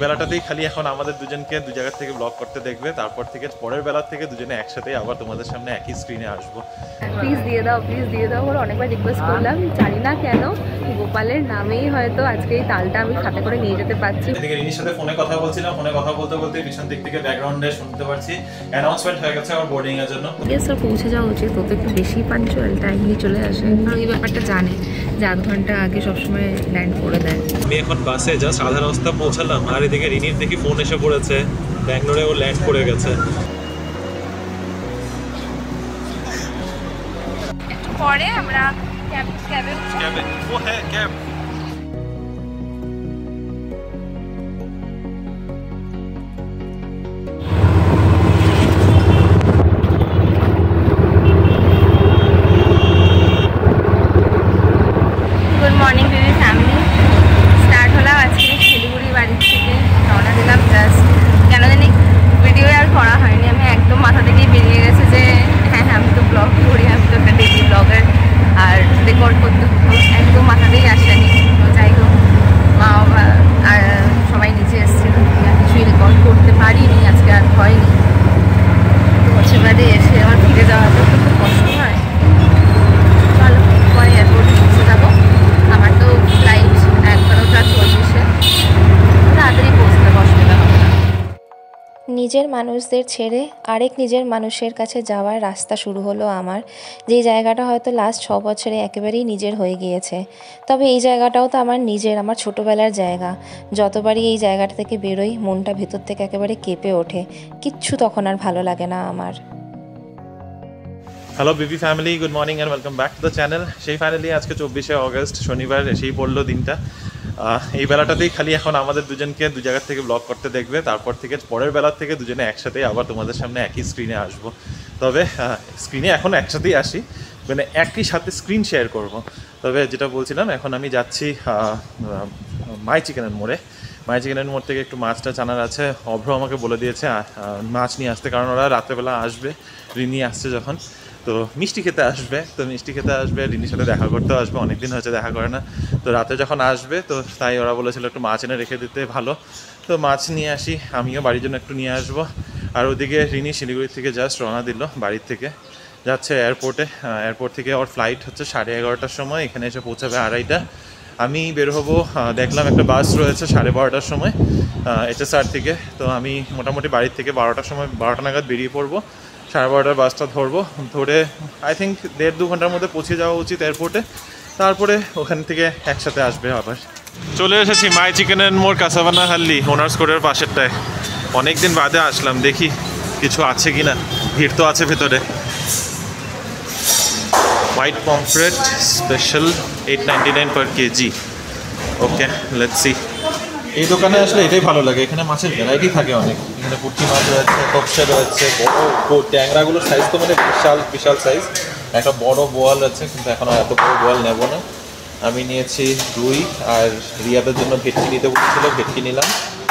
বেলাটাতেই খালি এখন আমাদের দুজনকে দু জায়গা থেকে ব্লগ করতে দেখবে, তারপর থেকে পরের বেলা থেকে দুজনে একসাথেই আবার তোমাদের সামনে একই স্ক্রিনে আসবো। প্লিজ দিয়ে দাও করে অনেকবার রিকোয়েস্ট করলাম, জানি না কেন গোপালের নামেই হয়তো আজকে এই তালটা আমি সাথে করে নিয়ে যেতে পারছি। এদিকে রিনির সাথে ফোনে কথা বলছিলাম, ফোনে কথা বলতে বলতে পিছন দিক থেকে ব্যাকগ্রাউন্ডে শুনতে পাচ্ছি অ্যানাউন্সমেন্ট হয়ে গেছে আমার বোর্ডিং এর জন্য। স্যার পৌঁছে যাওয়া উচিত, তো একটু বেশি পাঞ্চুয়াল টাইমলি চলে আসে, কারণ এই ব্যাপারটা জানে যে আধ ঘন্টা আগে সবসময় ল্যান্ড করে দেয়। আমি এখন বাসে জাস্ট আধা রাস্তা পৌঁছালাম, আর এদিকে রিনির দেখি ফোন এসে পড়েছে, ব্যাঙ্গালোরে ও ল্যান্ড করে গেছে। পরে আমরা ক্যাবে ও হ্যাঁ cab. Good morning baby family, start হলাম আজকে শিলিগুড়ি বাড়ির থেকে, রওনা দিলাম জাস্ট। কেন জানি ভিডিও আর করা হয়নি, আমি একদম মাথা থেকেই বেরিয়ে গেছে যে হ্যাঁ আমি তো ব্লগ করি, আমি তো একটা ডেইলি ব্লগার, আর রেকর্ড করতে হতো, একদম মাথাতেই আসেনি। তো যাই হোক, মা বাবা আর সবাই নিচে এসেছিল, আর কিছুই রেকর্ড করতে পারিনি আজকে, আর হয়নি। তো হচ্ছে বাদে এসে আমার ফিরে যাওয়াটা খুব কষ্ট হয়। ভালো পরে এয়ারপোর্টে পৌঁছে যাবো, আমার তো ফ্লাইট 11:40, তাড়াতাড়ি পৌঁছতে অসুবিধা হবে না। নিজের মানুষদের ছেড়ে আরেক নিজের মানুষের কাছে যাওয়ার রাস্তা শুরু হলো আমার, যেই জায়গাটা হয়তো লাস্ট 6 বছরে একেবারেই নিজের হয়ে গিয়েছে। তবে এই জায়গাটাও তো আমার নিজের, আমার ছোটোবেলার জায়গা। যতবারই এই জায়গাটা থেকে বেরোই মনটা ভেতর থেকে একেবারে কেঁপে ওঠে, কিচ্ছু তখন আর ভালো লাগে না আমার। Hello BB family, good morning and welcome back to the channel. সেই ফাইনালি আজকে 24শে অগস্ট শনিবার এসেই পড়লো দিনটা। এই বেলাটাতেই খালি এখন আমাদের দুজনকে দু জায়গা থেকে ব্লগ করতে দেখবে, তারপর থেকে পরের বেলা থেকে দুজনে একসাথেই আবার তোমাদের সামনে একই স্ক্রিনে আসবো। তবে স্ক্রিনে এখন একসাথেই আসি, মানে একই সাথে স্ক্রিন শেয়ার করব। তবে যেটা বলছিলাম, এখন আমি যাচ্ছি মাই চিকেনের মোড়ে। মাই চিকেনের মোড় থেকে একটু মাছটা জানার আছে, অভ্র আমাকে বলে দিয়েছে মাছ নিয়ে আসতে, কারণ ওরা রাত্রেবেলা আসবে, রিনি আসছে যখন, তো মিষ্টি খেতে আসবে। তো মিষ্টি খেতে আসবে, রিনির সাথে দেখা করতেও আসবে, অনেকদিন হয়েছে দেখা করে না। তো রাতে যখন আসবে, তো তাই ওরা বলেছিল একটু মাছ এনে রেখে দিতে, ভালো। তো মাছ নিয়ে আসি, আমিও বাড়ির জন্য একটু নিয়ে আসবো। আর ওদিকে রিনি শিলিগুড়ি থেকে জাস্ট রওনা দিল, বাড়ির থেকে যাচ্ছে এয়ারপোর্টে। এয়ারপোর্ট থেকে ওর ফ্লাইট হচ্ছে 11:30টার সময়, এখানে এসে পৌঁছাবে 2:30। আমি বের হবো, দেখলাম একটা বাস রয়েছে 12:30টার সময় HSR থেকে। তো আমি মোটামুটি বাড়ির থেকে 12টা নাগাদ বেরিয়ে পড়বো, 12:30টার বাসটা ধরবো, ধরে আই থিঙ্ক 1.5-2 ঘন্টার মধ্যে পৌঁছে যাওয়া উচিত এয়ারপোর্টে। তারপরে ওখান থেকে একসাথে আসবে আবার। চলে এসেছি মাই চিকেনের মোড়, কাসাবানা হাল্লি, ওনার্স কোডের পাশেরটায়। অনেকদিন বাদে আসলাম, দেখি কিছু আছে কিনা, ভিড় তো আছে ভেতরে। White pomfret special 8.99 per kg। Okay, let's see. এই দোকানে আসলে এটাই ভালো লাগে, এখানে মাছের ভ্যারাইটি থাকে অনেক। এখানে পুঁটি মাছ রয়েছে, কপসা রয়েছে, বড় ট্যাংরাগুলোর সাইজ তো মানে বিশাল সাইজ। একটা বড় বোয়াল আছে, কিন্তু এখন এত বড় বোয়াল নেব না। আমি নিয়েছি রুই, আর রিয়াদের জন্য ভেটকি নিতে বলেছিল, ভেটকি নিলাম।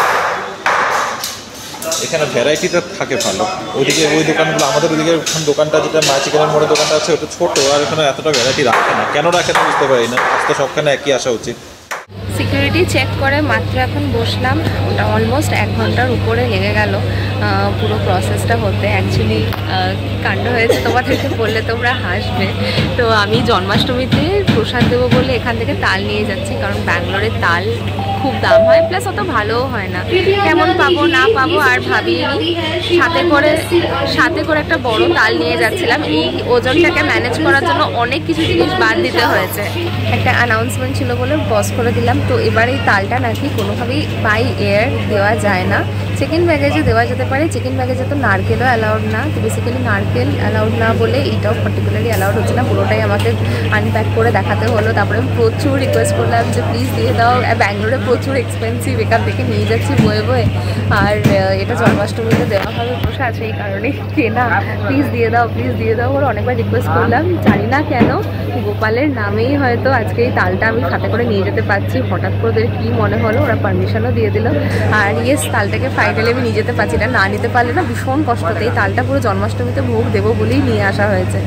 এখানে ভ্যারাইটিটা থাকে ভালো। ওইদিকে ওই দোকানগুলো, আমাদের ওইদিকে দোকানটা যেটা মা চিকেনের মোড়ে দোকানটা আছে, ওটা ছোটো, আর এখানে এতটা ভ্যারাইটি রাখে না। কেন রাখে না বুঝতে পারি না, তো সবখানে একই আসা উচিত। সিকিউরিটি চেক করে মাত্র এখন বসলাম, ওটা অলমোস্ট 1 ঘন্টার উপরে লেগে গেল পুরো প্রসেসটা হতে। অ্যাকচুয়ালি কাণ্ড হয়েছে, তোমাদেরকে বললে তোমরা হাসবে। তো আমি জন্মাষ্টমীতে প্রসাদ দেবো বলে এখান থেকে তাল নিয়ে যাচ্ছি, কারণ ব্যাঙ্গালোরের তাল খুব দাম হয়, প্লাস অত ভালোও হয় না। কেমন পাবো না পাবো আর ভাবিনি, সাথে করে একটা বড় তাল নিয়ে যাচ্ছিলাম। এই ওজনটাকে ম্যানেজ করার জন্য অনেক কিছু জিনিস বাদ দিতে হয়েছে। একটা অ্যানাউন্সমেন্ট ছিল বলে পজ করে দিলাম। তো এবার এই তালটা নাকি কোনোভাবেই বাই এয়ার দেওয়া যায় না, চেকিং ব্যাগেজে দেওয়া যেতে পারে। চেকিং ব্যাগেজে তো নারকেলও অ্যালাউড না, তো বেসিক্যালি নারকেল অ্যালাউড না বলে এইটাও পার্টিকুলারলি অ্যালাউড হচ্ছে না। পুরোটাই আমাকে আনপ্যাক করে দেখাতে হলো। তারপরে আমি প্রচুর রিকোয়েস্ট করলাম যে প্লিজ দিয়ে দাও, ব্যাঙ্গালোরে প্রচুর এক্সপেন্সিভ, এখান থেকে নিয়ে যাচ্ছি বয়ে বয়ে, আর এটা জন্মাষ্টমীতে দেওয়া হবে প্রসাদ, সেই কারণে কেনা, প্লিজ দিয়ে দাও ওরা অনেকবার রিকোয়েস্ট করলাম। জানি না কেন গোপালের নামেই হয়তো আজকে এই তালটা আমি সাথে করে নিয়ে যেতে পারছি। হঠাৎ করে ওদের কী মনে হলো, ওরা পারমিশনও দিয়ে দিল। আর ইয়েস, তালটাকে ফাইনালি আমি নিয়ে যেতে পারছি। না নিতে পারলে না ভীষণ কষ্টতে, এই তালটা পুরো জন্মাষ্টমীতে ভোগ দেবো বলেই নিয়ে আসা হয়েছে।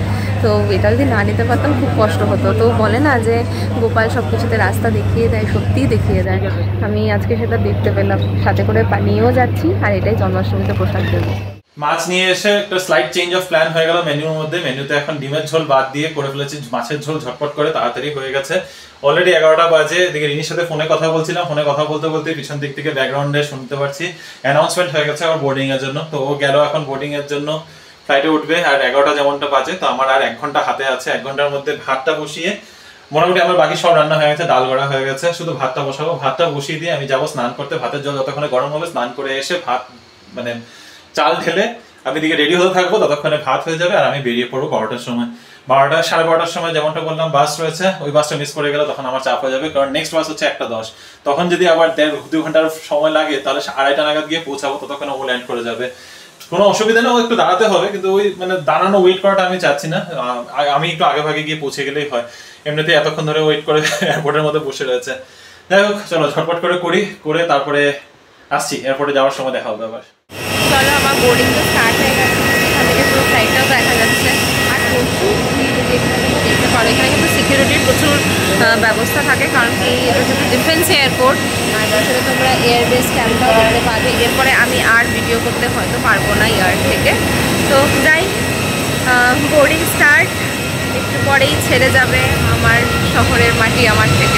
তো এটা যদি না নিতে পারতাম খুব কষ্ট হতো। তো বলে না যে গোপাল সব কিছুতে রাস্তা দেখিয়ে দেয়, সত্যিই দেখিয়ে দেয়। আমি আজকে সেটা দেখতে পেলাম, সাথে করে নিয়েও যাচ্ছি, আর এটাই জন্মাষ্টমীতে প্রসাদ দেবো। মাছ নিয়ে এসে একটা স্লাইট চেঞ্জ অফ প্ল্যান হয়ে গেল মেনুর মধ্যে। মেনুতে এখন ডিমের ঝোল বাদ দিয়ে করে ফেলেছি মাছের ঝোল, ঝটপট করে তাড়াতাড়ি হয়ে গেছে। অলরেডি 11টা বাজে। এদিকে রিনির সাথে ফোনে কথা বলছিলাম, ফোনে কথা বলতে বলতে পিছন দিক থেকে ব্যাকগ্রাউন্ডে শুনতে পাচ্ছি অ্যানাউন্সমেন্ট হয়ে গেছে আমার বোর্ডিং এর জন্য। তো ও গেল এখন বোর্ডিং এর জন্য, ফ্লাইটে উঠবে। আর 11টা যেমনটা বাজে, তো আমার আর 1 ঘন্টা হাতে আছে। 1 ঘন্টার মধ্যে ভাতটা বসিয়ে, মোটামুটি আমার বাকি সব রান্না হয়ে গেছে, ডাল গড়া হয়ে গেছে, শুধু ভাতটা বসাবো। ভাতটা বসিয়ে দিয়ে আমি যাবো স্নান করতে। ভাতের জল যতক্ষণে গরম হবে, স্নান করে এসে ভাত মানে চাল ঢেলে আমি দিকে রেডি হতে থাকবো, ততক্ষণে ভাত হয়ে যাবে আর আমি বেরিয়ে পড়বো 12টার সময়। 12টা 12:30টার সময় যেমনটা বললাম বাস রয়েছে, ওই বাসটা মিস করে গেলে তখন আমার চাপ হয়ে যাবে, কারণ নেক্সট বাস হচ্ছে 1:10। তখন যদি আবার 1.5-2 ঘন্টার সময় লাগে, তাহলে 2:30টা নাগাদ গিয়ে পৌঁছাবো, ততক্ষণে ও ল্যান্ড করে যাবে। কোনো অসুবিধা না, ও একটু দাঁড়াতে হবে, কিন্তু ওই মানে দাঁড়ানো ওয়েট করাটা আমি চাচ্ছি না। আমি একটু আগে ভাগে গিয়ে পৌঁছে গেলেই হয়। এমনিতে এতক্ষণ ধরে ওয়েট করে এয়ারপোর্টের মধ্যে বসে রয়েছে। যাই হোক, চলো ঝটপট করে তারপরে আসছি, এয়ারপোর্টে যাওয়ার সময় দেখা হবে আবার। চলো, আমার বোর্ডিং তো স্টার্ট হয়ে গেছে, এখান থেকে পুরো ফ্লাইটটাও দেখা যাচ্ছে। আর প্রচুর ভিড়, দেখতে পারো এখানে কিন্তু সিকিউরিটির প্রচুর ব্যবস্থা থাকে, কারণ কি এটা হচ্ছে ডিফেন্স এয়ারপোর্ট। আর তার সাথে তোমরা এয়ারবেস ক্যাম্পটাও দেখতে পাবে। এরপরে আমি আর ভিডিও করতে হয়তো পারবো না এয়ার থেকে। তো যাই, বোর্ডিং স্টার্ট, একটু পরেই ছেড়ে যাবে আমার শহরের মাটি আমার থেকে।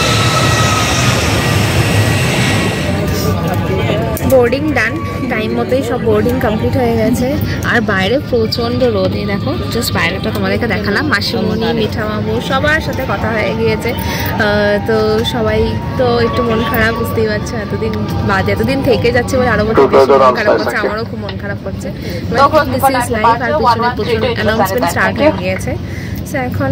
বোর্ডিং ডান, টাইম মতোই সব বোর্ডিং কমপ্লিট হয়ে গেছে। আর বাইরে প্রচণ্ড রোদ, এই দেখো, জাস্ট বাইরেটা তোমাদেরকে দেখালাম। মাসিমণি, মিঠা মামু সবার সাথে কথা হয়ে গিয়েছে। তো সবাই তো একটু মন খারাপ, বুঝতেই পারছো, এতদিন থেকে যাচ্ছে বলে আরো বেশি মন খারাপ করছে। আমারও খুব মন খারাপ করছে। This is life. আর পিছনে প্রচুর অ্যানাউন্সমেন্ট স্টার্ট হয়ে গিয়েছে। সো এখন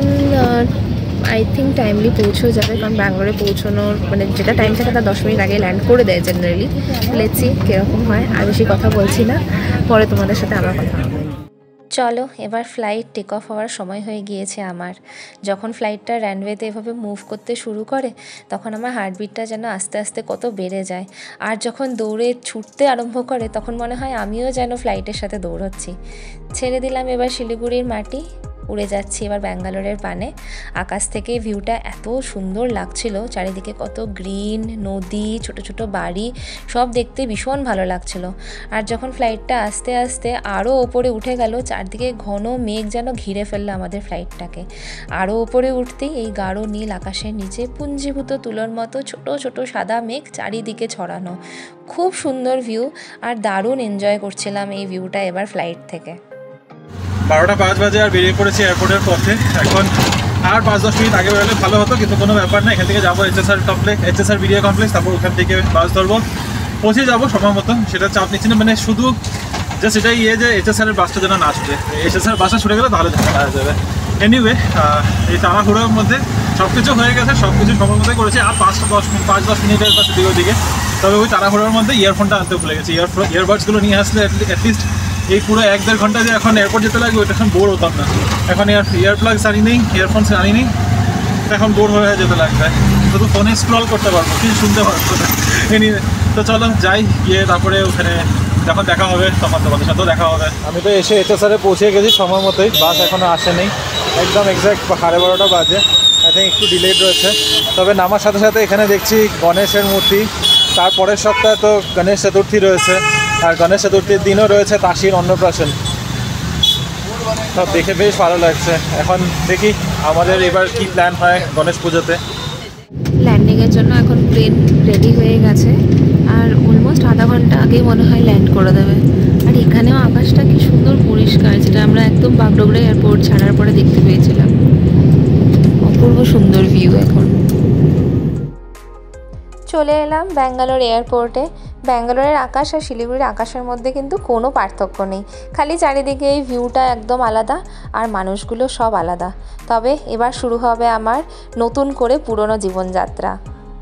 আই থিঙ্ক টাইমলি পৌঁছেও যাবে, কারণ ব্যাঙ্গালোরে পৌঁছানোর মানে যেটা টাইম থাকে তার 10 মিনিট আগে ল্যান্ড করে দেয় জেনারেলি। লেটস সি কীরকম হয়। আর বেশি কথা বলছি না, পরে তোমাদের সাথে আবার কথা হবে। চলো, এবার ফ্লাইট টেক অফ হওয়ার সময় হয়ে গিয়েছে আমার। যখন ফ্লাইটটা রানওয়েতে এভাবে মুভ করতে শুরু করে, তখন আমার হার্টবিটটা যেন আস্তে আস্তে কত বেড়ে যায়। আর যখন দৌড়ে ছুটতে আরম্ভ করে, তখন মনে হয় আমিও যেন ফ্লাইটের সাথে দৌড়চ্ছি। ছেড়ে দিলাম এবার শিলিগুড়ির মাটি, উড়ে যাচ্ছি এবার ব্যাঙ্গালোরের পানে। আকাশ থেকে ভিউটা এত সুন্দর লাগছিল, চারিদিকে কত গ্রিন, নদী, ছোট ছোট বাড়ি, সব দেখতে ভীষণ ভালো লাগছিল। আর যখন ফ্লাইটটা আস্তে আস্তে আরও ওপরে উঠে গেল, চারদিকে ঘন মেঘ যেন ঘিরে ফেললো আমাদের ফ্লাইটটাকে। আরও ওপরে উঠতেই এই গাঢ় নীল আকাশের নিচে পুঞ্জীভূত তুলোর মতো ছোট ছোট সাদা মেঘ চারিদিকে ছড়ানো। খুব সুন্দর ভিউ, আর দারুণ এনজয় করছিলাম এই ভিউটা এবার ফ্লাইট থেকে। 12টা 5 বাজে আর বেরিয়ে পড়েছি এয়ারপোর্টের পথে। এখন আর 5-10 মিনিট আগে বেরোলে ভালো হতো, কিন্তু কোনো ব্যাপার না। এখান থেকে যাবো এইচএসআর বিডিএ কমপ্লেক্স, তারপর ওখান থেকে বাস ধরবো, পৌঁছে যাবো সময় মতো। সেটা চাপ নিচ্ছি না, মানে শুধু জাস্ট এটাই যে এইচএসআরের বাসটা যেন না ছুটে। এইচএসআর বাসটা ছুটে গেলে তাহলে ঝামেলা হয়ে যাবে। এনিওয়ে, এই তাড়াহুড়োর মধ্যে সব কিছু হয়ে গেছে, সব কিছু সময় মতোই করেছি। আর 5-10 মিনিটের কাছে দিকে, তবে ওই তাড়াহুড়োর মধ্যে ইয়ারফোনটা আনতে ভুলে গেছি। ইয়ারবাডসগুলো নিয়ে আসলে অ্যাটলিস্ট এই পুরো 1-1.5 ঘন্টা যে এখন এয়ারপোর্ট যেতে লাগবে, ওইটা এখন বোর হতাম না। এখন ইয়ারপ্লাগস আনি নেই, ইয়ারফোনস আনি নেই, এখন বোর হয়ে যেতে লাগবে। শুধু ফোনে স্ক্রল করতে পারবো, কিছু শুনতে পারবো না। এনিওয়ে, তো চলো যাই, গিয়ে তারপরে ওখানে যখন দেখা হবে তখন তোমাদের সাথেও দেখা হবে। আমি তো এসে এইচএসআরে পৌঁছে গেছি সময় মতোই, বাস এখনও আসেনি। একদম এক্স্যাক্ট 12:30 বাজে। আই থিঙ্ক একটু ডিলেড রয়েছে। তবে নামার সাথে সাথে এখানে দেখছি গণেশের মূর্তি। তারপরের সপ্তাহে তো গণেশ চতুর্থী রয়েছে, আর গণেশ চতুর্থীর দিনও রয়েছে তাসির অন্নপ্রাশন। সব দেখে বেশ ভালো লাগছে। এখন দেখি আমাদের এবার কি প্ল্যান হয় গণেশ পুজোতে। ল্যান্ডিংয়ের জন্য এখন প্লেন রেডি হয়ে গেছে, আর অলমোস্ট আধা ঘন্টা আগেই মনে হয় ল্যান্ড করে দেবে। আর এখানেও আকাশটা কি সুন্দর পরিষ্কার, যেটা আমরা একদম বাগডোগরা এয়ারপোর্ট ছাড়ার পরে দেখতে পেয়েছিলাম। অপূর্ব সুন্দর ভিউ। এখন চলে এলাম ব্যাঙ্গালোর এয়ারপোর্টে। ব্যাঙ্গালোরের আকাশ আর শিলিগুড়ির আকাশের মধ্যে কিন্তু কোনো পার্থক্য নেই, খালি চারিদিকে এই ভিউটা একদম আলাদা, আর মানুষগুলো সব আলাদা। তবে এবার শুরু হবে আমার নতুন করে পুরনো জীবনযাত্রা।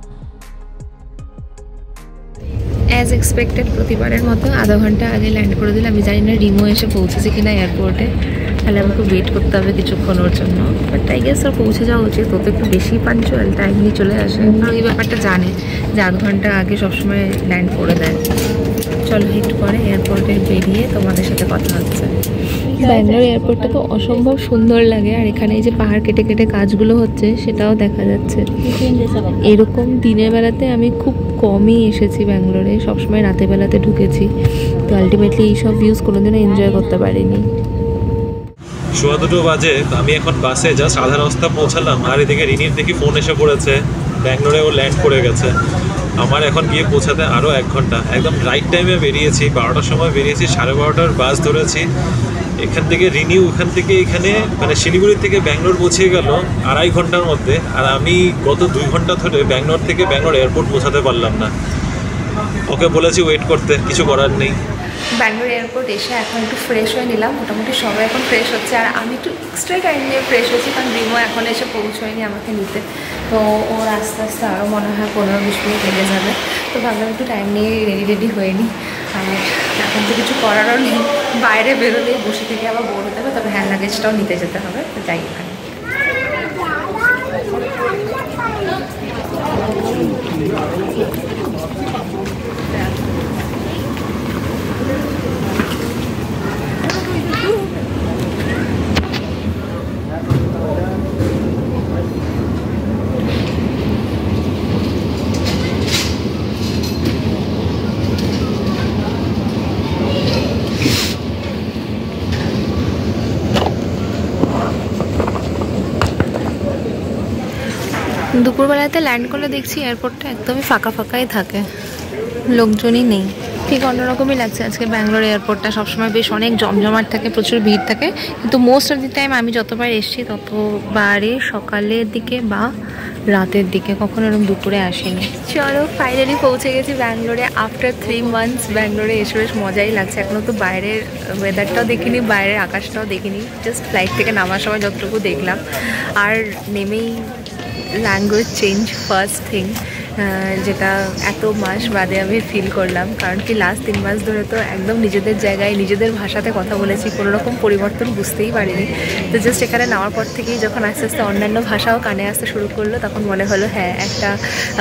অ্যাজ এক্সপেক্টেড প্রতিবারের মতো আধা ঘন্টা আগে ল্যান্ড করে দিলাম। আমি জানি না রিমো এসে পৌঁছেছে কিনা এয়ারপোর্টে, তাহলে আমাকে ওয়েট করতে হবে কিছুক্ষণ ওর জন্য। বাট আই গেস ওর পৌঁছে যাওয়া উচিত, ও তো একটু বেশি পাঞ্চুয়াল, টাইমলি চলে আসে। কারণ এই ব্যাপারটা জানে যে আধ ঘন্টা আগে সবসময় ল্যান্ড করে দেয়। চলো একটু পরে এয়ারপোর্টে বেরিয়ে তোমাদের সাথে কথা হচ্ছে। ব্যাঙ্গালোর এয়ারপোর্টটা তো অসম্ভব সুন্দর লাগে, আর এখানে এই যে পাহাড় কেটে কেটে কাজগুলো হচ্ছে সেটাও দেখা যাচ্ছে। এরকম দিনের বেলাতে আমি খুব কমই এসেছি ব্যাঙ্গালোরে, সবসময় রাতের বেলাতে ঢুকেছি, তো আলটিমেটলি এইসব ভিউজ কোনোদিনও এনজয় করতে পারিনি। 2:15 বাজে, তো আমি এখন বাসে জাস্ট আধা রাস্তা পৌঁছালাম, আর এদিকে রিনির দেখি ফোন এসে পড়েছে, ব্যাঙ্গালোরে ও ল্যান্ড করে গেছে। আমার এখন গিয়ে পৌঁছাতে আরও 1 ঘন্টা। একদম রাইট টাইমে বেরিয়েছি, 12টার সময় বেরিয়েছি, 12:30টার বাস ধরেছি। এখান থেকে রিনিউ এখান থেকে এখানে মানে শিলিগুড়ি থেকে ব্যাঙ্গালোর পৌঁছে গেল 2.5 ঘন্টার মধ্যে, আর আমি গত 2 ঘন্টা ধরে ব্যাঙ্গালোর থেকে ব্যাঙ্গালোর এয়ারপোর্ট পৌঁছাতে পারলাম না। ওকে বলেছি ওয়েট করতে, কিছু করার নেই। ব্যাঙ্গালোর এয়ারপোর্ট এসে এখন একটু ফ্রেশ হয়ে নিলাম, মোটামুটি সবাই এখন ফ্রেশ হচ্ছে, আর আমি একটু এক্সট্রা টাইম নিয়ে ফ্রেশ হয়েছি, কারণ রিমো এখন এসে পৌঁছয়নি আমাকে নিতে, তো ওর আস্তে আস্তে আরও মনে হয় 15-20 মিনিট লেগে যাবে, তো ভাবলাম একটু টাইম নিয়ে রেডি হয়ে নিই। আর এখন তো কিছু করারও নেই, বাইরে বেরোলেই বসে থেকে আবার বোর হতে হবে, তবে হ্যান্ড লাগেজটাও নিতে যেতে হবে, তো যাই এখানে। দুপুরবেলাতে ল্যান্ড করলে দেখছি এয়ারপোর্টটা একদমই ফাঁকা ফাঁকাই থাকে, লোকজনই নেই, ঠিক অন্যরকমই লাগছে আজকে। ব্যাঙ্গালোর এয়ারপোর্টটা সবসময় বেশ অনেক জমজমাট থাকে, প্রচুর ভিড় থাকে, কিন্তু মোস্ট অফ দি টাইম আমি যতবার এসেছি ততবারে সকালের দিকে বা রাতের দিকে, কখনো এরকম দুপুরে আসেনি। চলো ফাইনালি পৌঁছে গেছি ব্যাঙ্গালোরে আফটার 3 মান্থস। ব্যাঙ্গালোরে এসে বেশ মজাই লাগছে, এখনও তো বাইরের ওয়েদারটাও দেখিনি, বাইরের আকাশটাও দেখিনি, জাস্ট ফ্লাইট থেকে নামার সময় যতটুকু দেখলাম, আর নেমেই ল্যাঙ্গুয়েজ চেঞ্জ ফার্স্ট থিং, যেটা এত মাস বাদে আমি ফিল করলাম, কারণ কি লাস্ট 3 মাস ধরে তো একদম নিজেদের জায়গায় নিজেদের ভাষাতে কথা বলেছি, কোনো রকম পরিবর্তন বুঝতেই পারিনি। তো জাস্ট এখানে নামার পর থেকেই যখন আস্তে আস্তে অন্যান্য ভাষাও কানে আসতে শুরু করলো, তখন মনে হলো হ্যাঁ একটা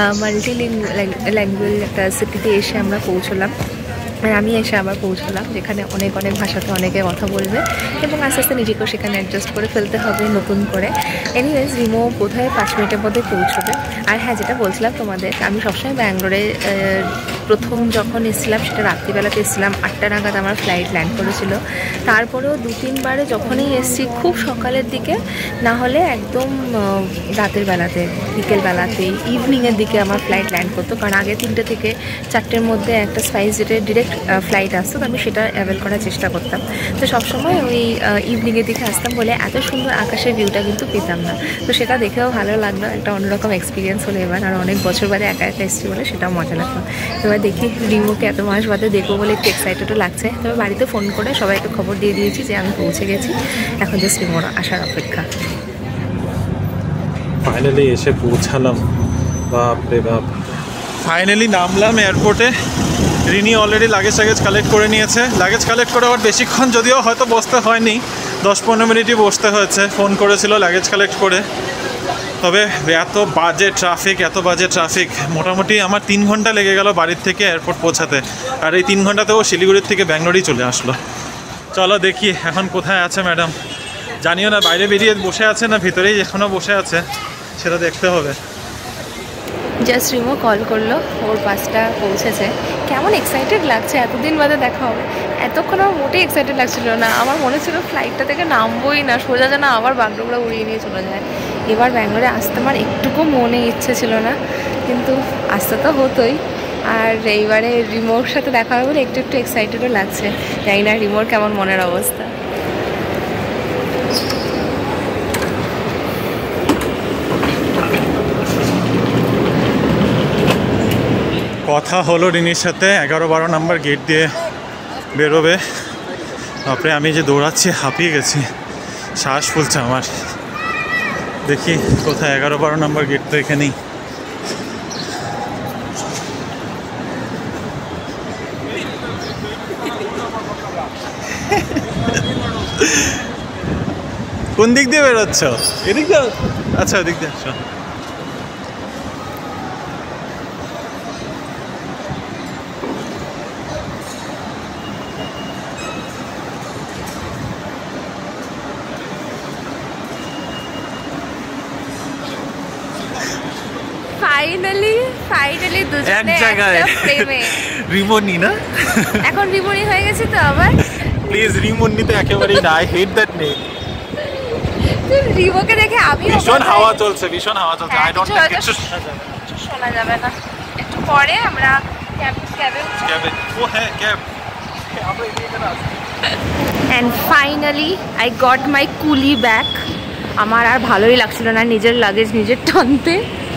ল্যাঙ্গুয়েজ একটা সিটিতে এসে আমরা পৌঁছলাম, আর আমি এসে আবার পৌঁছলাম যেখানে অনেক অনেক ভাষাতে অনেকে কথা বলবে, এবং আস্তে আস্তে নিজেকেও সেখানে অ্যাডজাস্ট করে ফেলতে হবে নতুন করে। এনিওয়েজ রিমো বোধহয় 5 মিনিটের মধ্যে পৌঁছবে। আর হ্যাঁ, যেটা বলছিলাম তোমাদের, আমি সবসময় ব্যাঙ্গালোরে প্রথম যখন এসেছিলাম সেটা রাত্রিবেলাতে এসেছিলাম, 8টা নাগাদ আমার ফ্লাইট ল্যান্ড করেছিল। তারপরেও 2-3 বারে যখনই এসেছি খুব সকালের দিকে, না হলে একদম রাতের বেলাতে, বিকেলবেলাতে, ইভিনিংয়ের দিকে আমার ফ্লাইট ল্যান্ড করতো, কারণ আগে 3টে থেকে 4টের মধ্যে একটা স্পাইস জেটের ডিরেক্ট ফ্লাইট আসতো, তো আমি সেটা অ্যাভেল করার চেষ্টা করতাম। তো সবসময় ওই ইভিনিংয়ের দিকে আসতাম বলে এত সুন্দর আকাশের ভিউটা কিন্তু পেতাম না, তো সেটা দেখেও ভালো লাগলো, একটা অন্যরকম এক্সপিরিয়েন্স হলো এবার, আর অনেক বছর বাদে একা একা এসেছি বলে সেটাও মজা লাগলো। এবার দেখি রিমোকে এত মাস বাদে দেখবো বলে একটু এক্সাইটেডও লাগছে। তবে বাড়িতে ফোন করে সবাইকে খবর দিয়ে দিয়েছি যে আমি পৌঁছে গেছি, এখন জাস্ট রিমোর আসার অপেক্ষা। ফাইনালি এসে পৌঁছালাম, বাপরে বাপ। ফাইনালি নামলাম এয়ারপোর্টে। রিনি অলরেডি লাগেজ কালেক্ট করে নিয়েছে। লাগেজ কালেক্ট করে আবার বেশিক্ষণ যদিও হয়তো বসতে হয়নি, 10-15 মিনিটই বসতে হয়েছে। ফোন করেছিল লাগেজ কালেক্ট করে, তবে এত বাজে ট্রাফিক, মোটামুটি আমার 3 ঘন্টা লেগে গেল বাড়ির থেকে এয়ারপোর্ট পৌঁছাতে, আর এই 3 ঘন্টাতেও শিলিগুড়ির থেকে ব্যাঙ্গালোরই চলে আসলো। চলো দেখি এখন কোথায় আছে ম্যাডাম, জানিও না বাইরে বেরিয়ে বসে আছে না ভিতরেই এখনও বসে আছে, সেটা দেখতে হবে। জাস্ট রিমো কল করলো, ওর বাসটা পৌঁছেছে। কেমন এক্সাইটেড লাগছে, এতদিন বাদে দেখা হবে। এতক্ষণ আমার মোটেই এক্সাইটেড লাগছিল না, আমার মনে ছিল ফ্লাইটটা থেকে নামবোই না, সোজা যেন আবার বাগডোগরা উড়িয়ে নিয়ে চলে যায়। এবার ব্যাঙ্গালোরে আসতে আমার একটুকু মনে ইচ্ছে ছিল না, কিন্তু আসতে তো হতোই। আর এইবারে রিমোর সাথে দেখা হবে বলে একটু এক্সাইটেডও লাগছে। জানি না রিমোর কেমন মনের অবস্থা। কথা হলো রিনির সাথে, 11-12 নাম্বার গেট দিয়ে বেরোবে। তারপরে আমি যে দৌড়াচ্ছি হাঁপিয়ে গেছি, শ্বাস ফুলছে আমার। দেখি কোথায় 11-12 নাম্বার গেট, তো এখানেই। কোন দিক দিয়ে বেরোচ্ছ? এদিক দিয়ে? আচ্ছা ওদিক দিয়ে আসো। ফাইনালি দুজনে এক জায়গায় একটা প্রেমে। রিমনি না, এখন রিমনি হয়ে গেছে তো আবার। প্লিজ রিমনি তো একেবারেই না, আই হেট দ্যাট নেম। রিমোকে দেখে আমি ভীষণ হাওয়া চলছে, ভীষণ হাওয়া চলছে। আই ডোন্ট থিংক কিছু শোনা যাবে না। একটু পরে আমরা ক্যাবে উঠছি। ক্যাবে, ও হ্যাঁ ক্যাব, আমরা এদিকে না। And finally I got my coolie back. আমার আর ভালোই লাগছিল না নিজের লাগেজ নিজের টানতে।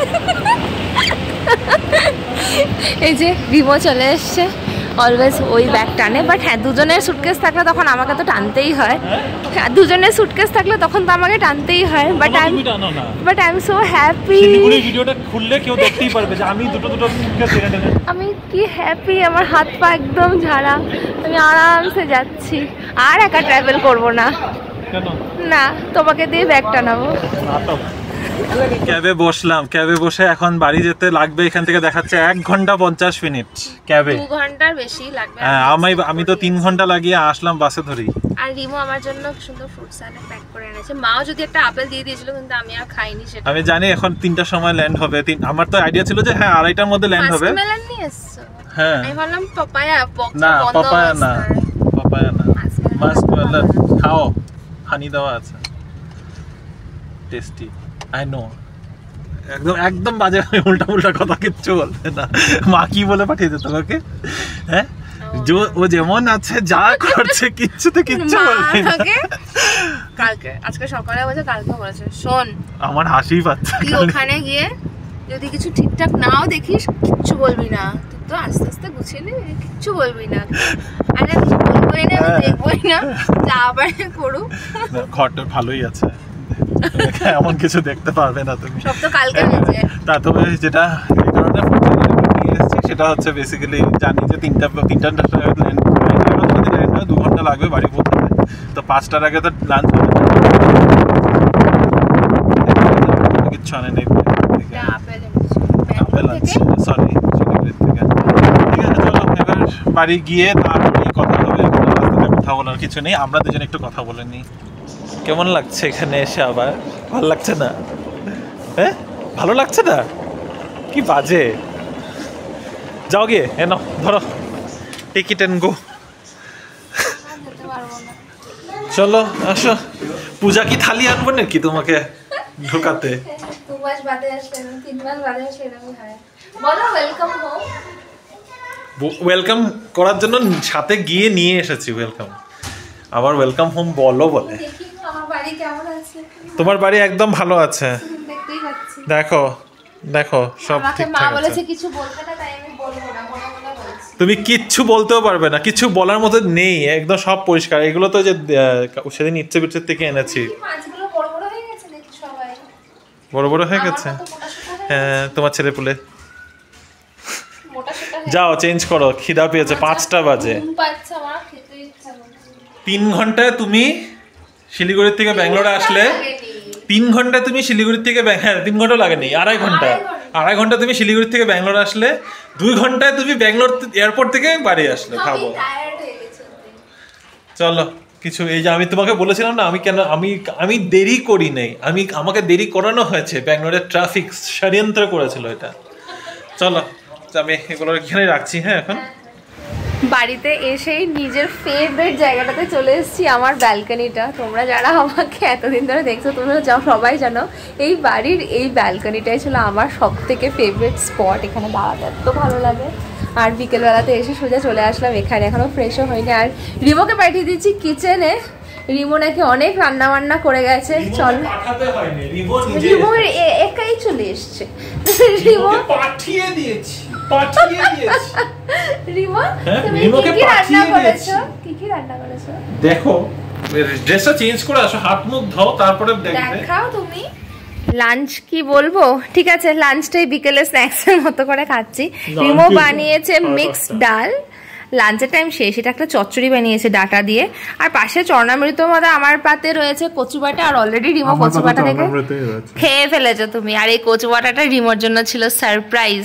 এই যে রিমো চলে এসছে, অলওয়েজ ওই ব্যাগ টানে। বাট হ্যাঁ, দুজনের সুটকেস থাকলে তখন আমাকে তো টানতেই হয়। দুজনের সুটকেস থাকলে তখন তো আমাকে টানতেই হয়। But I am so happy. ভিডিওটা খুললে কেউ দেখতেই পারবে যে আমি দুটো সুটকেস টেনে টেনে। আমি কি হ্যাপি, আমার হাত পা একদম ঝাড়া। আমি আরামসে যাচ্ছি, আর একা ট্রাভেল করব না। কেন না, তোমাকে দিয়ে ব্যাগ টানাবো। ক্যাবে বসলাম, ক্যাবে বসে এখন বাড়ি যেতে লাগবে এখান থেকে দেখাচ্ছে 1 ঘন্টা 50 মিনিট ক্যাবে। 2 ঘন্টার বেশি লাগবে। হ্যাঁ, আমি তো 3 ঘন্টা লাগিয়ে আসলাম বাসে ধরি। আর রিমো আমার জন্য সুন্দর ফ্রুট স্যালাড প্যাক করে এনেছে। মাও যদি একটা আপেল দিয়ে দিয়েছিল, কিন্তু আমি আর খাইনি সেটা। আমি জানি এখন 3টার সময় ল্যান্ড হবে। আমার তো আইডিয়া ছিল যে হ্যাঁ 2:30টার মধ্যে ল্যান্ড হবে। মাস্কমেলন নিয়ে এসছো? হ্যাঁ, আমি ভাবলাম পাপায়া। না পাপায়া না, পাপায়া না, মাস্কমেলন খাও, হানি দেওয়া আছে, টেস্টি। আই নো, একদম বাজে উল্টা কথা কিচ্ছু বলবে না। মা কি বলে পাঠিয়েছে তোমাকে? হ্যাঁ, ও যেমন আছে যা করছে কিচ্ছু বলবে না। কালকে, আজকে সকালে বলছে, কালকে বলেছে শোন, আমার হাসিই পাচ্ছে। তুই ওখানে গিয়ে যদি কিছু ঠিকঠাক নাও দেখিস, কিচ্ছু বলবি না। তুই তো আস্তে আস্তে গুছিয়ে নিবি, কিচ্ছু বলবি না। আরে কিছু বলবোই না, আমি দেখবোই না, যা পারে করুক। ঘরটা ভালোই আছে, এমন কিছু দেখতে পারবে না তুমি। সব তো কালকে হয়েছে। তা তবে যেটা এই কারণে নিয়ে এসেছি সেটা হচ্ছে বেসিক্যালি জানি যে 3টার ল্যান্ড হয়, 2 ঘন্টা লাগবে বাড়ি পৌঁছাতে। তো 5টার আগে তো লাঞ্চ হবে। কিচ্ছু আনে নেই, আপেল আছে, সরি শিলিগুড়ির থেকে। ঠিক আছে, চলো এবার বাড়ি গিয়ে তারপরে কথা হবে। কথা বলার কিছু নেই, আমরা দুজন একটু কথা বলে নিই। কেমন লাগছে এখানে এসে? আবার ভালো লাগছে না? হ্যাঁ, ভালো লাগছে না? কি বাজে। যাও গিয়ে এনো, ধরো টিকিট এন্ড গো। চলো আসো। পূজা কি থালি আনবো নাকি তোমাকে ঢোকাতে? 2 মাস বাদে আসে, 3 মাস বাদে আসে, এরকম হয়। বলো ওয়েলকাম হোম। ওয়েলকাম করার জন্য সাথে গিয়ে নিয়ে এসেছি ওয়েলকাম। আবার ওয়েলকাম হোম বলো বলে। দেখি আমার বাড়ি কেমন আছে। তোমার বাড়ি একদম ভালো আছে, দেখতেই পাচ্ছি। দেখো দেখো সব আমাকে মা ঠিকঠাক বলেছে আছে। কিছু বলতে না, তাই আমি বলবো না, মনে মনে বলছি। তুমি কিচ্ছু বলতেও পারবে না, কিছু বলার মতো নেই, একদম সব পরিষ্কার। এগুলো তো যে সেদিন ইচ্ছে বিচ্ছের থেকে এনেছি। মাছগুলো বড় বড় হয়ে গেছে দেখি সবাই। বড় বড় হয়ে গেছে? হ্যাঁ, তোমার ছেলে পুলে। মোটা সোটা যাও চেঞ্জ করো, খিদা পেয়েছে, 5টা বাজে। ঘুম পাচ্ছে, আমার খেতে ইচ্ছা করছে। 3 ঘন্টায় তুমি শিলিগুড়ি থেকে ব্যাঙ্গালোরে আসলে, 3 ঘন্টায় তুমি শিলিগুড়ি থেকে হ্যাঁ 3 ঘন্টা লাগেনি, 2.5 ঘন্টা। 2.5 ঘন্টা তুমি শিলিগুড়ি থেকে ব্যাঙ্গালোর আসলে, 2 ঘন্টায় তুমি ব্যাঙ্গালোর এয়ারপোর্ট থেকে বাড়ি আসলে। ভাবো। চলো কিছু, এই যে আমি তোমাকে বলেছিলাম না, আমি দেরি করি নাই, আমাকে দেরি করানো হয়েছে। ব্যাঙ্গালোরের ট্রাফিক ষড়যন্ত্র করেছিল এটা। চলো আমি এগুলো এখানে রাখছি। হ্যাঁ, এখন বাড়িতে এসেই নিজের ফেভারিট জায়গাটাতে চলে এসেছি, আমার ব্যালকনিটা। তোমরা যারা আমাকে এতদিন ধরে দেখছো, তোমরা সবাই জানো এই বাড়ির এই ব্যালকনিটাই ছিল আমার সব থেকে ফেভারিট স্পট। এখানে দাঁড়াতে এত ভালো লাগে। আর বিকেলবেলাতে এসে সোজা চলে আসলাম এখানে, এখনও ফ্রেশও হয়নি। আর রিমোকে পাঠিয়ে দিচ্ছি কিচেনে। রিমো নাকি অনেক রান্না বান্না করে গেছে। চল, রিমো একাই চলে এসছে। রিমো পাঠিয়ে দিয়েছি। রিমো, তুমি কি রান্না করেছো? কি রান্না করেছো দেখো, ড্রেসটা চেঞ্জ করে আসো, হাত মুখ ধোও, তারপরে দেখাও তুমি। লাঞ্চ কি বলবো? ঠিক আছে, লাঞ্চটাই বিকেলে স্ন্যাক্সের মতো করে খাচ্ছি। রিমো বানিয়েছে মিক্সড ডাল, লাঞ্চের টাইম শেষ। এটা একটা চচ্চড়ি বানিয়েছে ডাটা দিয়ে। আর পাশে চর্ণামৃত মতো আমার পাতে রয়েছে কচু বাটা। আর অলরেডি রিমো কচু বাটা থেকে খেয়ে ফেলেছো তুমি। আর এই কচু বাটাটা রিমোর জন্য ছিল সারপ্রাইজ।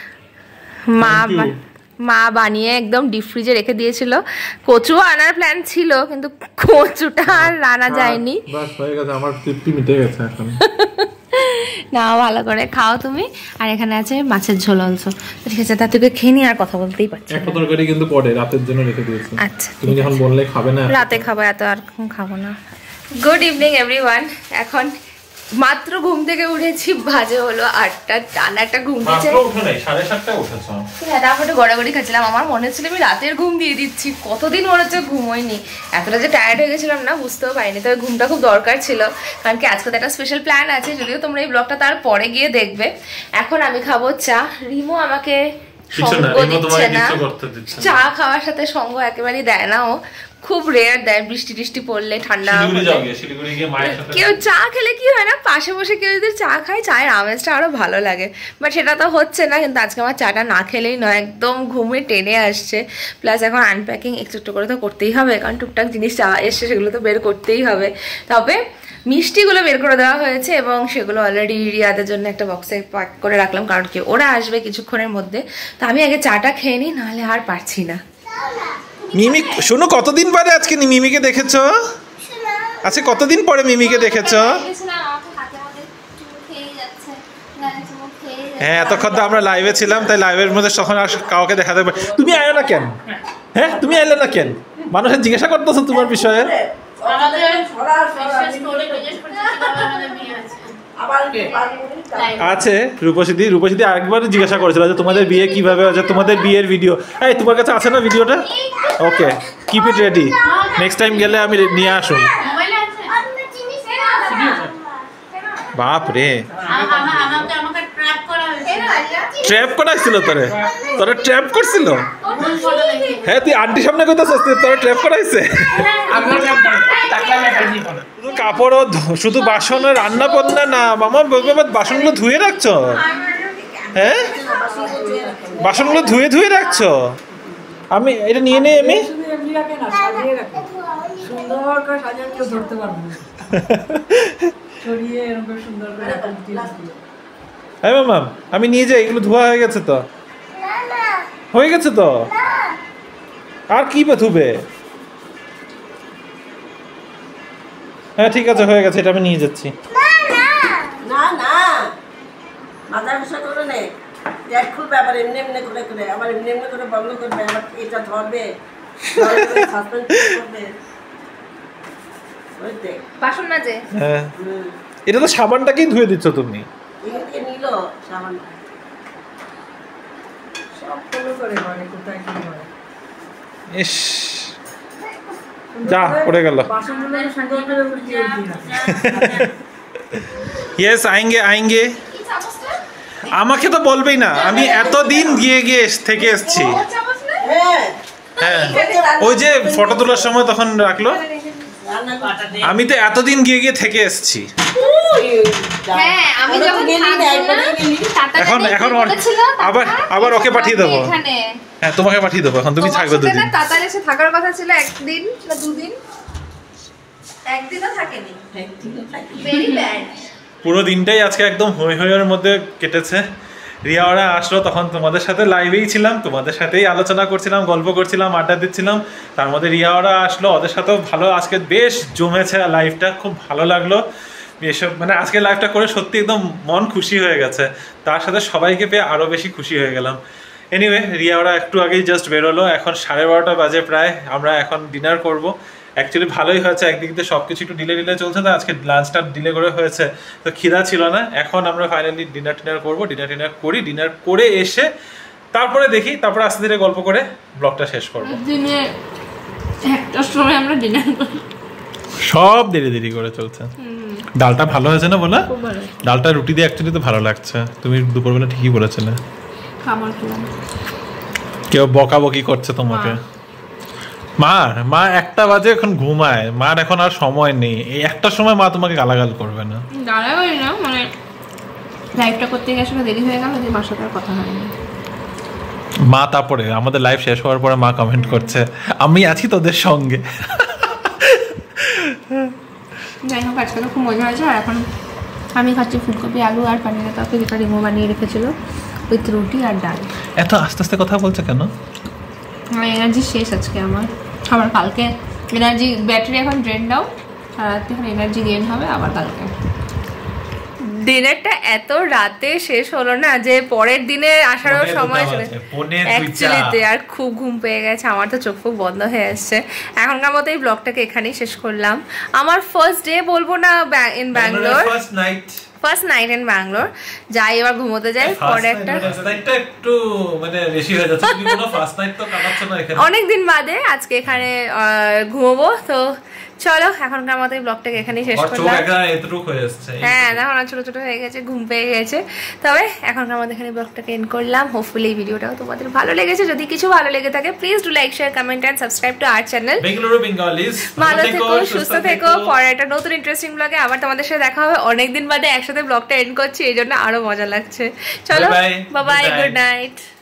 মা বানিয়ে একদম ডিপ ফ্রিজে রেখে দিয়েছিল। কচু আনার প্ল্যান ছিল, কিন্তু কচুটা আর আনা যায়নি। বাস হয়ে গেছে, আমার তৃপ্তি মিটে গেছে এখন। না ভালো করে খাও তুমি। আর এখানে আছে মাছের ঝোল অলসো। ঠিক আছে, তা তোকে খেয়ে নি, আর কথা বলতেই পারছি। একটা তরকারি কিন্তু পরে রাতের জন্য রেখে দিয়েছি। আচ্ছা, তুমি যখন বললে খাবে না, রাতে খাবো, এত আর খাবো না। Good evening everyone. এখন মাত্র ঘুম থেকে উঠেছি, বাজে হলো 8টা। টানা একটা ঘুম দিয়েছে। সাড়ে 7টায় উঠেছো? হ্যাঁ, তারপরে গড়াগড়ি খাচ্ছিলাম। আমার মনে হচ্ছিল আমি রাতের ঘুম দিয়ে দিচ্ছি, কতদিন মনে হচ্ছে ঘুমোইনি। এতটা যে টায়ার্ড হয়ে গেছিলাম না, বুঝতেও পারিনি। তবে ঘুমটা খুব দরকার ছিল, কারণ কি আজকে তো একটা স্পেশাল প্ল্যান আছে, যদিও তোমরা এই ব্লগটা তার পরে গিয়ে দেখবে। এখন আমি খাবো চা। রিমো আমাকে সঙ্গ দিচ্ছে না, চা খাওয়ার সাথে সঙ্গ একেবারেই দেয় না। ও খুব রেয়ার দেয়, বৃষ্টি টিষ্টি পড়লে, ঠান্ডা কেউ চা খেলে কি হয় না, পাশে বসে কেউ যদি চা খায়, চায়ের আমেজটা আরো ভালো লাগে। বাট সেটা তো হচ্ছে না। কিন্তু আজকে আমার চাটা না খেলেই নয়, একদম ঘুমে টেনে আসছে। প্লাস এখন আনপ্যাকিং একটু একটু করে তো করতেই হবে, কারণ টুকটাক জিনিস এসছে, সেগুলো তো বের করতেই হবে। তবে মিষ্টিগুলো বের করে দেওয়া হয়েছে, এবং সেগুলো অলরেডি রিয়াদের জন্য একটা বক্সে প্যাক করে রাখলাম, কারণ কি ওরা আসবে কিছুক্ষণের মধ্যে। তো আমি আগে চাটা খেয়ে নিই, নাহলে আর পারছি না। মিমি শোনো, কতদিন পরে আজকে মিমিকে দেখেছো? আচ্ছা, কতদিন পরে মিমিকে দেখেছো? হ্যাঁ, এতক্ষণ তো আমরা লাইভে ছিলাম, তাই লাইভের মধ্যে তখন আর কাউকে দেখাতে পারি। তুমি আয়ো না কেন? হ্যাঁ, তুমি আইলে না কেন? মানুষের জিজ্ঞাসা করতেছো তোমার বিষয়ে। আছে রূপসীদি আরেকবার জিজ্ঞাসা করেছিল যে তোমাদের বিয়ে কিভাবে হয়েছে, তোমাদের বিয়ের ভিডিও। এই তোমার কাছে আছে না ভিডিওটা? Okay, keep it ready, next time গেলে আমি নিয়ে আসুন। বাপ রে, ট্র্যাপ করাইছিল তোরে? তোরে ট্র্যাপ করছিল? হ্যাঁ, তুই আন্টির সামনে কইতাছিস তোরে ট্র্যাপ করাইছে? শুধু কাপড়, শুধু বাসন, রান্না বান্না না মামা, বাসনগুলো ধুয়ে রাখছো? হ্যাঁ, বাসনগুলো ধুয়ে রাখছো? আমি এটা নিয়ে নেই। আমি হ্যাঁ মামা, আমি নিয়ে যাই। এগুলো ধোয়া হয়ে গেছে তো? হয়ে গেছে তো? আর কি ধুবে? হ্যাঁ ঠিক আছে, হয়ে গেছে, এটা আমি নিয়ে যাচ্ছি। না না, মাথার বিষয় করে নে, এক খুলবে, আবার এমনি এমনি করে আবার এমনি এমনি করে বন্ধ করবে, আবার এটা ধরবে, সাসপেন্ড করবে। বাসন মাঝে হ্যাঁ, এটা তো সাবানটাকেই ধুয়ে দিচ্ছ তুমি। এখান থেকে নিল সাবানটা, সব ফলো করে মানে কোথায় কি হয়। ইস, যা পড়ে গেল। ইয়েস, আয়েঙ্গে। আমাকে তো বলবেই না, আমি এতদিন গিয়ে থেকে এসছি। হ্যাঁ, ওই যে ফটো তোলার সময় তখন রাখলো। আমি তো এতদিন গিয়ে থেকে এসছি। এখন আবার ওকে পাঠিয়ে দেবো। হ্যাঁ, তোমাকে পাঠিয়ে দেবো। এখন তুমি থাকবে 2 দিন। তাতার এসে থাকার কথা ছিল 1 দিন না 2 দিন, 1 দিনও থাকেনি। Very bad. পুরো দিনটাই আজকে একদম হইহইয়ের মধ্যে কেটেছে। রিয়া ওরা আসলো, তখন তোমাদের সাথে লাইভেই ছিলাম, তোমাদের সাথেই আলোচনা করছিলাম, গল্প করছিলাম, আড্ডা দিচ্ছিলাম। তার মধ্যে রিয়া ওরা আসলো, ওদের সাথেও ভালো আজকে বেশ জমেছে লাইভটা, খুব ভালো লাগলো এসব। মানে আজকে লাইভটা করে সত্যি একদম মন খুশি হয়ে গেছে। তার সাথে সবাইকে পেয়ে আরও বেশি খুশি হয়ে গেলাম। এনিওয়ে, রিয়া ওরা একটু আগেই জাস্ট বেরোলো, এখন 12:30 বাজে প্রায়। আমরা এখন ডিনার করব। অ্যাকচুয়ালি ভালোই হয়েছে, একদিক দিয়ে সব কিছু একটু ডিলে চলছে, তো আজকে লাঞ্চটা ডিলে করে হয়েছে, তো খিদা ছিল না। এখন আমরা ফাইনালি ডিনার করবো। ডিনার করে এসে তারপরে দেখি, তারপরে আস্তে ধীরে গল্প করে ব্লগটা শেষ করবো। দিনে একটার সময় আমরা ডিনার করি, সব দেরি করে চলছে। ডালটা ভালো হয়েছে না বলা? ডালটা রুটি দিয়ে অ্যাকচুয়ালি তো ভালো লাগছে। তুমি দুপুরবেলা ঠিকই বলেছিলে। খাবার খেলাম, কেউ বকাবকি করছে তোমাকে? মা 1টা বাজে এখন ঘুমায়, মার এখন আর সময় নেই। এই একটার সময় মা তোমাকে গালাগাল করবে না? গালাগালি না, মানে লাইভটা করতে গিয়ে আসলে দেরি হয়ে গেল, যে মার সাথে আর কথা হয়নি। মা তারপরে আমাদের লাইভ শেষ হওয়ার পরে মা কমেন্ট করছে, আমি আছি তোদের সঙ্গে। যাই হোক, আজকে তো খুব মজা হয়েছে। আর এখন আমি খাচ্ছি ফুলকপি, আলু আর পানির তরকারি, যেটা রিমো বানিয়ে রেখেছিল, উইথ রুটি আর ডাল। এত আস্তে আস্তে কথা বলছে কেন? এনার্জি শেষ আজকে আমার কালকে এনার্জি, ব্যাটারি এখন ড্রেন ডাউন, আর রাতে এখন এনার্জি গেইন হবে আবার কালকে। ডিনারটা এত রাতে শেষ হলো না যে পরের দিনে আসারও সময় চলে অ্যাকচুয়ালিতে, আর খুব ঘুম পেয়ে গেছে, আমার তো চোখ ফুক বন্ধ হয়ে আসছে। এখনকার মতো এই ব্লগটাকে এখানেই শেষ করলাম। আমার ফার্স্ট ডে বলবো না in Bangalore, first night in Bangalore. যাই এবার ঘুমোতে যাই, পরে একটা একটু মানে বেশি হয়ে যাচ্ছে, তুমি কোনো ফার্স্ট নাইট তো কাটাচ্ছ না এখানে, অনেকদিন বাদে আজকে এখানে ঘুমোবো। তো চলো এখনকার মতো এই ব্লগটাকে এখানেই শেষ করলাম। হ্যাঁ দেখো না ছোট ছোট হয়ে গেছে, ঘুম পেয়ে গেছে। তবে এখনকার মতো এখানে ব্লগটাকে এন্ড করলাম। হোপফুলি এই ভিডিওটাও তোমাদের ভালো লেগেছে। যদি কিছু ভালো লেগে থাকে please do like, share, comment and subscribe to our channel Bengaluru Bengalis. ভালো থেকো, সুস্থ থেকো। পরে একটা নতুন ইন্টারেস্টিং ব্লগে আবার তোমাদের সাথে দেখা হবে। অনেকদিন বাদে একসাথে ব্লগটা এন্ড করছি, এই জন্য আরো মজা লাগছে। চলো বাই বাই, গুড নাইট।